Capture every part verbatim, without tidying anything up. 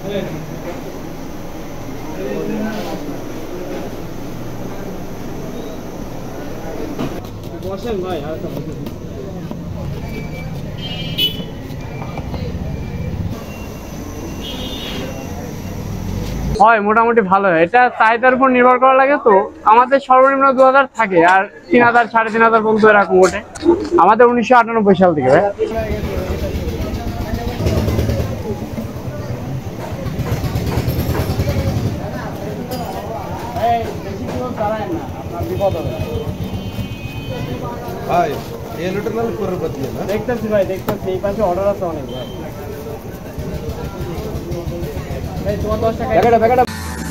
বসেন ভাই, আর একটা বসেন। হয় মোটামুটি ভালো হয়, এটা চাহিদার উপর নির্ভর করা লাগে। তো আমাদের সর্বনিম্ন দু হাজার থাকে, আর তিন হাজার সাড়ে তিন হাজার পর্যন্ত এরকম ওঠে আমাদের উনিশশো আটানব্বই সাল থেকে। ভাই ভাই এই লোটার নাম পরের বাদ দিয়ে না দেখতেছি ভাই, দেখতেছি এই পাশে অর্ডার আছে অনেক ভাই। ভাই তোমার দশ টাকা ব্যাগটা ব্যাগটা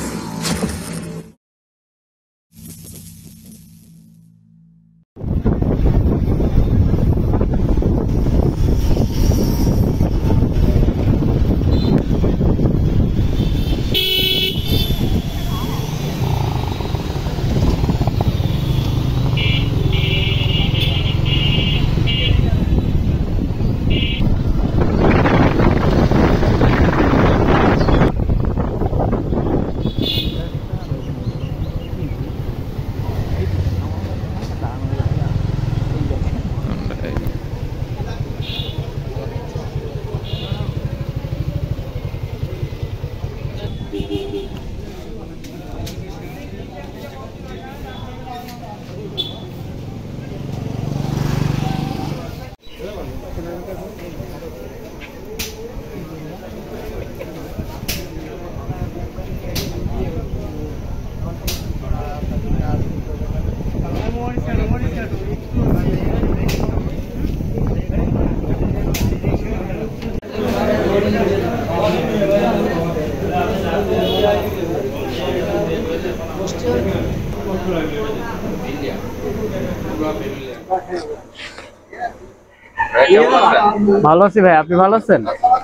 ভালো আছি ভাই, আপনি ভালো আছেন?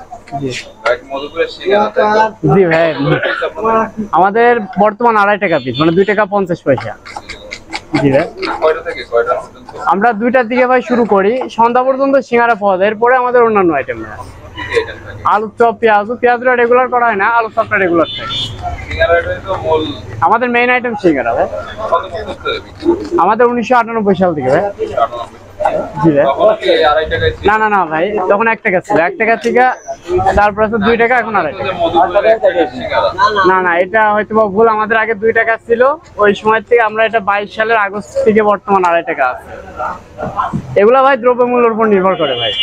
জি ভাই, আমাদের বর্তমান আড়াই টাকা পিস, মানে দুই টাকা পঞ্চাশ পয়সা। জি ভাই, আমরা দুইটার দিকে ভাই শুরু করি, সন্ধ্যা পর্যন্ত সিঙ্গারা পাওয়া যায়। এরপরে আমাদের অন্যান্য আইটেম নেই, আলু চপ, পেঁয়াজ পেঁয়াজটা রেগুলার করা হয় না, আলু চপটা রেগুলার থাকে। আমাদের মেইন আইটেম সিঙ্গারা ভাই, আমাদের উনিশশো আটানব্বই সাল থেকে ভাই। জি ভাই, না না না ভাই, তখন এক টাকা ছিল, এক টাকা থেকে তারপরে তো দুই টাকা, এখন আড়াই টাকা। না না, এটা হয়তো ভুল, আমাদের আগে দুই টাকা ছিল, ওই সময় থেকে আমরা এটা বাইশ সালের আগস্ট থেকে বর্তমান আড়াই টাকা আছে। এগুলা ভাই দ্রব্যমূল্যের উপর নির্ভর করে ভাই।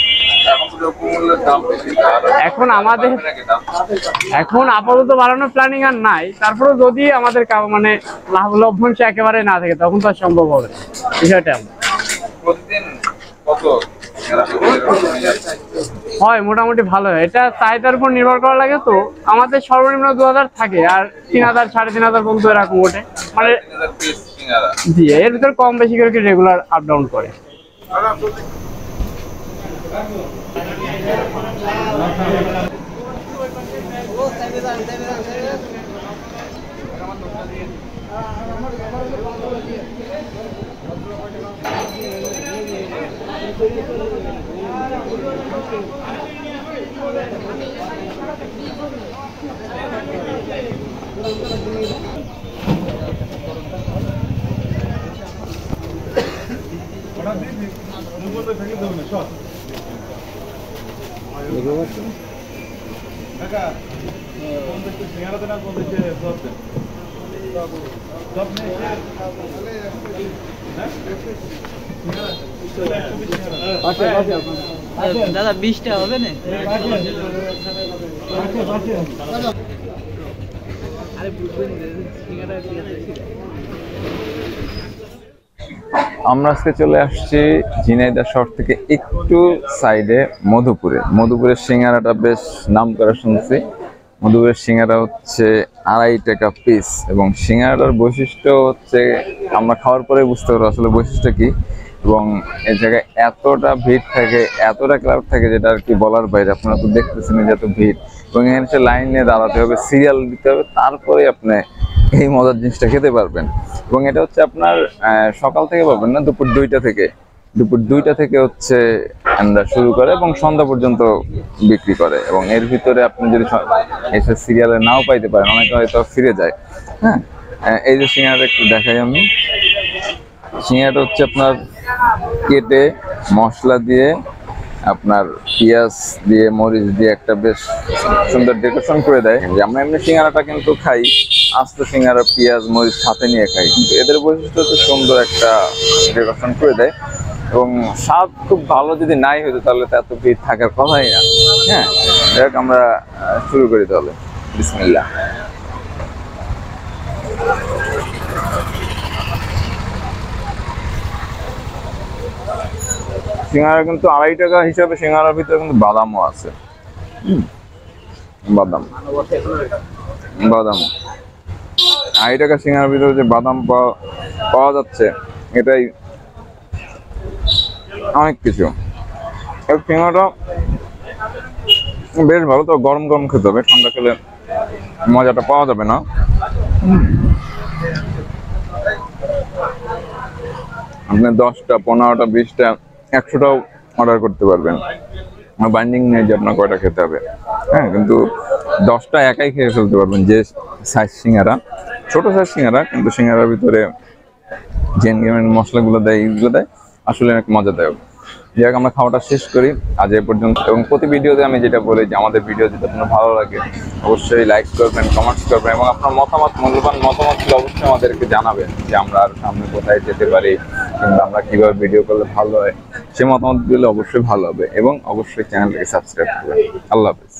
এখন আমাদের এখন আপাতত বাড়ানোর প্ল্যানিং আর নাই, তারপরে যদি আমাদের মানে লাভ লভ্যাংশ একেবারে না থাকে তখন তো আর সম্ভব হবে বিষয়টা। হয় মোটামুটি ভালো হয়, এটা চাহিদার উপর নির্ভর করা লাগে। তো আমাদের সর্বনিম্ন দু হাজার থাকে, আর তিন হাজার সাড়ে তিন হাজার পর্যন্ত এরকম ওঠে মানে। জি, এর ভিতরে কম বেশি করে রেগুলার আপ ডাউন করে। দাদা বিশটা হবে না? আমরা আজকে চলে আসছি ঝিনাইদহ শহর থেকে একটু সাইডে মধুপুরে। মধুপুরের সিঙ্গারাটা বেশ নাম করা শুনছি। মধুপুরের সিঙ্গারা হচ্ছে আড়াই টাকা পিস, এবং সিঙ্গারাটার বৈশিষ্ট্য হচ্ছে আমরা খাওয়ার পরে বুঝতে পারবো আসলে বৈশিষ্ট্য কি। এবং এই জায়গায় এতটা ভিড় থাকে, এতটা ক্রাউড থাকে যেটা আর কি বলার বাইরে। আপনারা তো দেখতেছেন যে এত ভিড়, এবং এখানে সে লাইন নিয়ে দাঁড়াতে হবে, সিরিয়াল দিতে হবে, তারপরে আপনি এই মজার জিনিসটা খেতে পারবেন। এবং এটা হচ্ছে আপনার সকাল থেকে পাবেন না, দুপুর দুইটা থেকে দুপুর দুইটা থেকে হচ্ছে আমরা শুরু করে এবং সন্ধ্যা পর্যন্ত বিক্রি করে। এবং এর ভিতরে আপনি যদি স- এসে সিরিয়ালে নাও পাইতে পারেন, অনেকে হয়তো ফিরে যায়। হ্যাঁ, আহ, এই যে সিঙ্গাড়াটা একটু দেখাই আমি। সিঙ্গাড়াটা হচ্ছে আপনার কেটে মশলা দিয়ে, আপনার পেঁয়াজ দিয়ে, মরিচ দিয়ে একটা বেশ সুন্দর ডেকোরেশন করে দেয়। যে আমরা এমনি সিঙ্গাড়াটা কিন্তু খাই আস্ত সিঙ্গাড়া, পেঁয়াজ মরিচ সাথে নিয়ে খাই, কিন্তু এদের বৈশিষ্ট্য হচ্ছে সুন্দর একটা ডেকোরেশন করে দেয়। এবং স্বাদ খুব ভালো যদি নাই হতো তাহলে তো এত ভিড় থাকার কথাই না। হ্যাঁ, যাক আমরা আহ, শুরু করি তাহলে। বিসমিল্লাহ। সিঙ্গারা কিন্তু আড়াই টাকা হিসাবে সিঙ্গারার ভিতরে কিন্তু বাদামও আছে। হুম, বাদাম বাদাম আড়াই টাকা সিঙ্গারার ভিতরে যে বাদাম পাওয়া পাওয়া যাচ্ছে, এটাই অনেক কিছু। এই সিঙ্গারাটা বেশ ভালো, তো গরম গরম খেতে হবে, ঠান্ডা খেলে মজাটা পাওয়া যাবে না। আপনি দশটা, পনেরোটা, বিশটা, একশোটাও অর্ডার করতে পারবেন, বাইন্ডিং নেই যে আপনার কয়টা খেতে হবে। হ্যাঁ, কিন্তু দশটা একাই খেয়ে ফেলতে পারবেন। যে সাইজ সিঙ্গারা, ছোট সাইজ সিঙ্গারা, কিন্তু সিঙ্গারার ভিতরে যে মশলাগুলো দেয়, এইগুলো দেয়, আসলে অনেক মজাদায়ক। যাই হোক, আমরা খাওয়াটা শেষ করি আজ এ পর্যন্ত। এবং প্রতি ভিডিওতে আমি যেটা বলি যে আমাদের ভিডিও যদি আপনার ভালো লাগে অবশ্যই লাইক করবেন, কমেন্টস করবেন, এবং আপনার মতামত, মূল্যবান মতামতগুলো অবশ্যই আমাদেরকে জানাবেন যে আমরা আর সামনে কোথায় যেতে পারি, কিংবা আমরা কিভাবে ভিডিও করলে ভালো হয়। সেই মতামতগুলো অবশ্যই ভালো হবে, এবং অবশ্যই চ্যানেলটাকে সাবস্ক্রাইব করবেন। আল্লাহ হাফেজ।